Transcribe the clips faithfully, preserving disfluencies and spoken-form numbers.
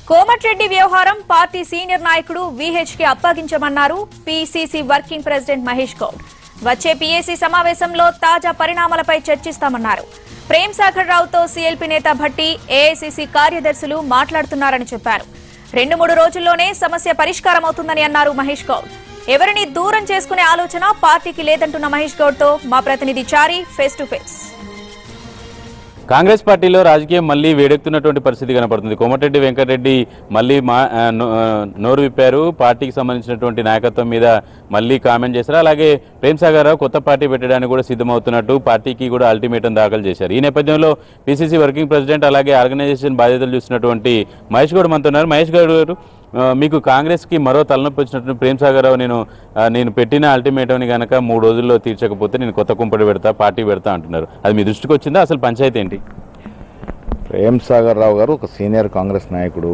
కోమటిరెడ్డి వ్యవహారం party senior నాయకుడు VH కి అప్పగించమన్నారు PCC working president Mahesh Goud. వచ్చే పీఏసీ సమావేశంలో తాజా పరిణామాలపై చర్చిస్తామన్నారు. ప్రేమ్ సాగర్ రావుతో సీఎల్పీ నేత భట్టి, ఏఐసీసీ కార్యదర్శులు మాట్లాడుతున్నారని చెప్పారు. రెండు మూడు రోజుల్లోనే సమస్య పరిష్కారం అవుతుందని అన్నారు మహేష్ గౌడ్. ఎవరిని దూరం చేసుకునే ఆలోచన పార్టీకి లేదంటున్న మహేష్ గౌడ్ తో మా ప్రతినిధి Chari face to face. Congress పార్టీలో రాజకీయం మళ్లీ వేడెక్కుతున్నటువంటి పరిస్థితి కనపడుతుంది. కోమటిరెడ్డి వెంకటరెడ్డి మళ్లీ మా నోరు విప్పారు. పార్టీకి సంబంధించినటువంటి నాయకత్వం మీద మళ్లీ కామెంట్ చేశారు. అలాగే ప్రేమ్ సాగర్ రావు కొత్త పార్టీ పెట్టడానికి కూడా సిద్ధమవుతున్నట్టు పార్టీకి కూడా అల్టిమేటం దాఖలు చేశారు. ఈ నేపథ్యంలో పీసీసీ వర్కింగ్ ప్రెసిడెంట్ అలాగే ఆర్గనైజేషన్ బాధ్యతలు చూసినటువంటి మహేష్ గౌడ్ మనతో ఉన్నారు. మహేష్ గౌడ్ గారు, మీకు కాంగ్రెస్కి మరో తలనొప్పి వచ్చినట్టు ప్రేమ్ సాగర్ రావు నేను నేను పెట్టిన అల్టిమేటంని కనుక మూడు రోజుల్లో తీర్చకపోతే నేను కొత్త కుంపటి పెడతా, పార్టీ పెడతా అంటున్నారు. అది మీ దృష్టికి వచ్చిందా? అసలు పంచాయతీ ఏంటి? ప్రేమ్ సాగర్ రావు గారు ఒక సీనియర్ కాంగ్రెస్ నాయకుడు.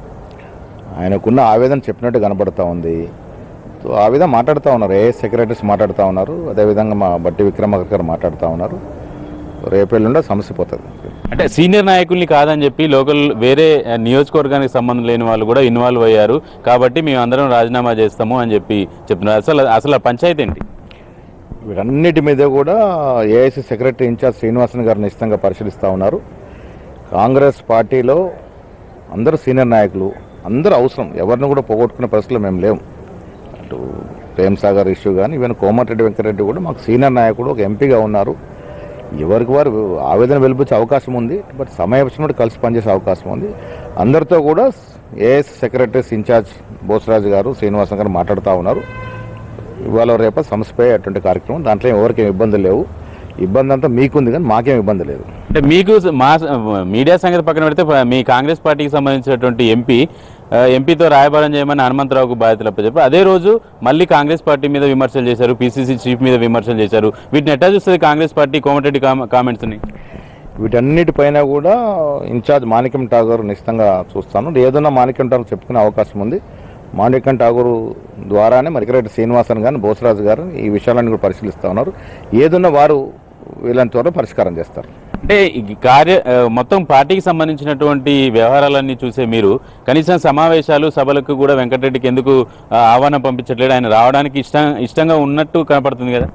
ఆయనకున్న ఆవేదన చెప్పినట్టు కనబడతా ఉంది. సో ఆ విధంగా మాట్లాడుతూ ఉన్నారు. ఏ సెక్రటరీస్ మాట్లాడుతూ ఉన్నారు, అదేవిధంగా మా బట్టి విక్రమార్క గారు మాట్లాడుతూ ఉన్నారు. రేపేళ్ళుండే సమస్య పోతుంది. అంటే సీనియర్ నాయకుల్ని కాదని చెప్పి లోకల్ వేరే నియోజకవర్గానికి సంబంధం లేని వాళ్ళు కూడా ఇన్వాల్వ్ అయ్యారు కాబట్టి మేము అందరం రాజీనామా చేస్తాము అని చెప్పి చెప్తున్నారు. అసలు అసలు పంచాయతీ ఏంటి? వీటన్నిటి మీద కూడా ఏఐసీ సెక్రటరీ ఇన్ఛార్జ్ శ్రీనివాసన్ గారిని ఇష్టంగా పరిశీలిస్తూ ఉన్నారు. కాంగ్రెస్ పార్టీలో అందరూ సీనియర్ నాయకులు, అందరూ అవసరం. ఎవరిని కూడా పోగొట్టుకునే పరిస్థితులు మేము లేము. అటు ప్రేమ్ సాగర్ ఇష్యూ కానీ ఈవెన్ కోమటిరెడ్డి వెంకటరెడ్డి కూడా మాకు సీనియర్ నాయకుడు, ఒక ఎంపీగా ఉన్నారు. ఎవరికి వారు ఆవేదన వెలిపించే అవకాశం ఉంది. బట్ సమయం వచ్చినప్పుడు కలిసి పనిచేసే అవకాశం ఉంది. అందరితో కూడా ఏఎస్ సెక్రటరీస్ ఇన్ఛార్జ్ బోసరాజు గారు, శ్రీనివాసన్ గారు మాట్లాడుతూ ఉన్నారు. ఇవాళ రేపు సమస్యపై అటువంటి కార్యక్రమం, దాంట్లో ఎవరికేం ఇబ్బందులు లేవు. ఇబ్బంది అంతా మీకుంది కానీ మాకేం ఇబ్బంది లేదు. అంటే మీకు మా మీడియా సంగతి పక్కన పెడితే మీ కాంగ్రెస్ పార్టీకి సంబంధించినటువంటి ఎంపీ ఎంపీతో రాయబారం చేయమని హనుమంతరావుకు బాధ్యతలు అప్పచెప్పి అదే రోజు మళ్ళీ కాంగ్రెస్ పార్టీ మీద విమర్శలు చేశారు, పీసీసీ చీఫ్ మీద విమర్శలు చేశారు. వీటిని ఎట్లా చూస్తుంది కాంగ్రెస్ పార్టీ కోమటిరెడ్డి కామెంట్స్ని? వీటన్నిటిపైన కూడా ఇన్ఛార్జ్ మాణిక్యం ఠాగూర్ నిశ్చితంగా చూస్తాను. ఏదన్నా మాణిక్యం ఠాగూర్ చెప్పుకునే అవకాశం ఉంది. మాణిక్యం ఠాగూర్ ద్వారానే మరికిరెడ్డి శ్రీనివాసన్ గారు, బోసరాజు గారు ఈ విషయాలన్నీ కూడా పరిశీలిస్తూ ఉన్నారు. ఏదన్నా వారు వీళ్ళని త్వరలో పరిష్కారం చేస్తారు. అంటే కార్య మొత్తం పార్టీకి సంబంధించినటువంటి వ్యవహారాలన్నీ చూసే మీరు కనీసం సమావేశాలు సభలకు కూడా వెంకటరెడ్డికి ఎందుకు ఆహ్వానం పంపించట్లేదు? ఆయన రావడానికి ఇష్టం ఇష్టంగా ఉన్నట్టు కనపడుతుంది కదా.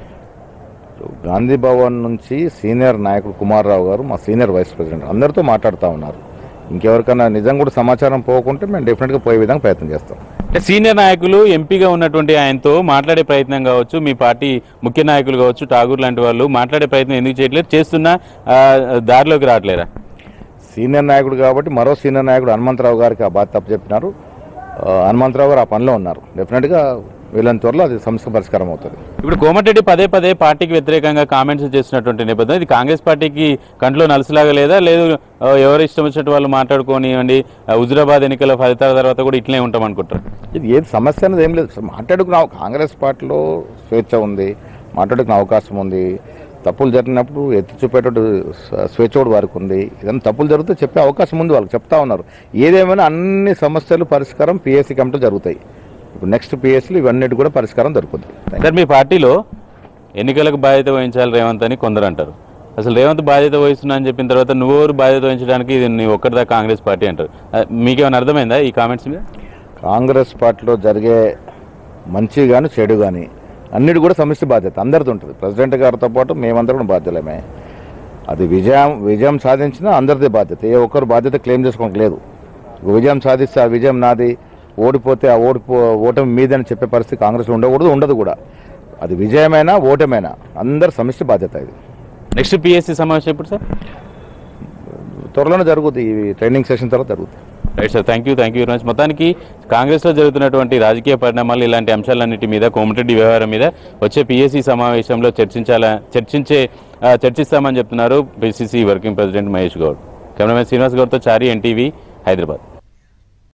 గాంధీ భవన్ నుంచి సీనియర్ నాయకుడు కుమార్ రావు గారు, మా సీనియర్ వైస్ ప్రెసిడెంట్, అందరితో మాట్లాడుతూ ఉన్నారు. ఇంకెవరికైనా నిజం కూడా సమాచారం పోకుంటే మేము డెఫినెట్గా పోయే విధంగా ప్రయత్నం చేస్తాం. అంటే సీనియర్ నాయకులు ఎంపీగా ఉన్నటువంటి ఆయనతో మాట్లాడే ప్రయత్నం కావచ్చు, మీ పార్టీ ముఖ్య నాయకులు కావచ్చు, ఠాగూర్ లాంటి వాళ్ళు మాట్లాడే ప్రయత్నం ఎందుకు చేయట్లేదు? చేస్తున్నా దారిలోకి రావట్లేరా? సీనియర్ నాయకుడు కాబట్టి మరో సీనియర్ నాయకుడు హనుమంతరావు గారికి ఆ బాధ్యత అప్పచెప్పినారు. హనుమంతరావు గారు ఆ పనిలో ఉన్నారు. డెఫినెట్గా వీళ్ళని త్వరలో అది సమస్య పరిష్కారం అవుతుంది. ఇప్పుడు కోమటిరెడ్డి పదే పదే పార్టీకి వ్యతిరేకంగా కామెంట్స్ చేసినటువంటి నేపథ్యం ఇది కాంగ్రెస్ పార్టీకి కంట్లో నలుసులాగా లేదా? లేదు ఎవరు ఇష్టం వచ్చినట్టు వాళ్ళు మాట్లాడుకోనివ్వండి, హుజురాబాద్ ఎన్నికల ఫలితాల తర్వాత కూడా ఇట్లే ఉంటాం అనుకుంటారు? ఇది ఏది సమస్య అనేది ఏం లేదు. మాట్లాడుకున్న కాంగ్రెస్ పార్టీలో స్వేచ్ఛ ఉంది, మాట్లాడుకునే అవకాశం ఉంది. తప్పులు జరిగినప్పుడు ఎత్తి చూపేటట్టు స్వేచ్ఛ కూడా వారికి ఉంది. ఏదైనా తప్పులు జరిగితే చెప్పే అవకాశం ఉంది, వాళ్ళకి చెప్తా ఉన్నారు. ఏదేమైనా అన్ని సమస్యలు పరిష్కారం పిఎస్సీ కమిటీలో జరుగుతాయి. ఇప్పుడు నెక్స్ట్ పిఎస్సీలు ఇవన్నిటి కూడా పరిష్కారం దొరుకుతుంది. సార్, మీ పార్టీలో ఎన్నికలకు బాధ్యత వహించాలి రేవంత్ అని కొందరు అంటారు. అసలు రేవంత్ బాధ్యత వహిస్తున్నా అని చెప్పిన తర్వాత నువ్వు బాధ్యత వహించడానికి ఇది నీ ఒక్కరిదా కాంగ్రెస్ పార్టీ అంటారు. మీకేమైనా అర్థమైందా ఈ కామెంట్స్ మీద? కాంగ్రెస్ పార్టీలో జరిగే మంచి కానీ చెడు కానీ అన్నిటి కూడా సమిష్టి బాధ్యత అందరిది ఉంటుంది. ప్రెసిడెంట్ గారితో పాటు మేమందరం కూడా బాధ్యులమే. అది విజయం విజయం సాధించినా అందరిది బాధ్యత. ఏ ఒక్కరు బాధ్యత క్లెయిమ్ చేసుకోవడానికి లేదు. విజయం సాధిస్తే ఆ విజయం నాది, ఓడిపోతే ఆ ఓడిపో ఓటమి మీదని చెప్పే పరిస్థితి కాంగ్రెస్లో ఉండకూడదు, ఉండదు కూడా. అది విజయమైనా ఓటమైనా అందరు సమిష్టి బాధ్యత. ఇది నెక్స్ట్ పిఎస్సీ సమావేశం ఎప్పుడు సార్? త్వరలోనే జరుగుతుంది. ఈ ట్రైనింగ్ సెషన్ తర్వాత జరుగుతుంది. Right sir, thank you thank you very much. మొత్తానికి కాంగ్రెస్లో జరుగుతున్నటువంటి రాజకీయ పరిణామాలు ఇలాంటి అంశాలన్నింటి మీద, కోమటిరెడ్డి వ్యవహారం మీద వచ్చే పిఎస్సీ సమావేశంలో చర్చించాలా చర్చించే చర్చిస్తామని చెప్తున్నారు PCC working president Mahesh Goud. Cameraman Srinivas గౌడ్తో చారి, ఎన్టీవీ, హైదరాబాద్.